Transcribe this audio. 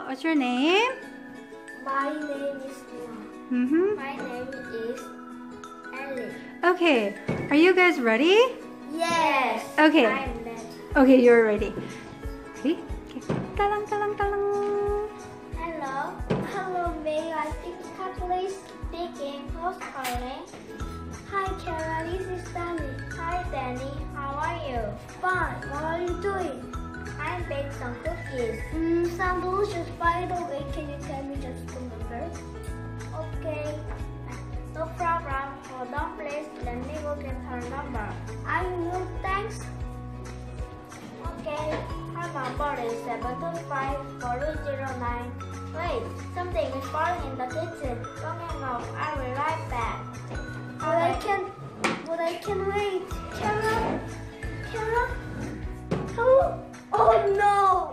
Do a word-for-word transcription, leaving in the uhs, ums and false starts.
What's your name? My name is Mm-hmm. My name is Ellie. Okay. Are you guys ready? Yes. Okay. I'm ready. Okay, you're ready. Ready? Okay. Talang, talang, talang. Hello. Hello, may I speak Catholic speaking? Who's calling? Hi, Kara. This is Danny. Hi, Danny. How are you? Fine. What are you doing? I'm baking some cookies. Mm, some delicious. By the way, can you tell me just the number? Okay. No problem. Hold on, please. Let me go get her number. I will. Thanks. Okay. Her number is seven two five four zero nine. Wait, something is falling in the kitchen. Don't hang up. I will be right back. But I can. But I can wait. Kara. Kara. Hello. Oh no.